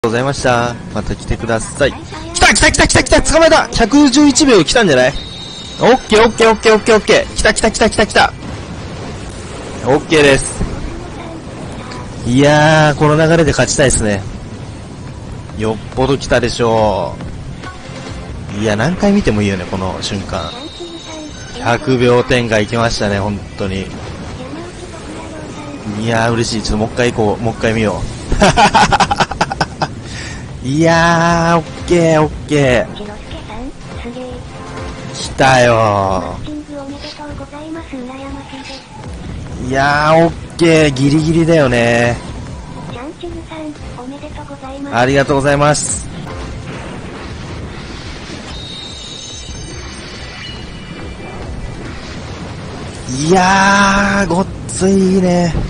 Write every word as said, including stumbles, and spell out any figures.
ございました。また来てください。来た来た来た来た来た、捕まえた !ひゃくじゅういち 秒来たんじゃない？オッケーオッケーオッケーオッケーオッケー。来た来た来た来た来た。オッケーです。いやー、この流れで勝ちたいですね。よっぽど来たでしょう。いや、何回見てもいいよね、この瞬間。ひゃくびょう展開来ましたね、本当に。いやー、嬉しい。ちょっともう一回行こう。もう一回見よう。いやー、オッケーオッケー。来たよー。いやー、オッケー。ギリギリだよね。ありがとうございます。いやー、ごっついね。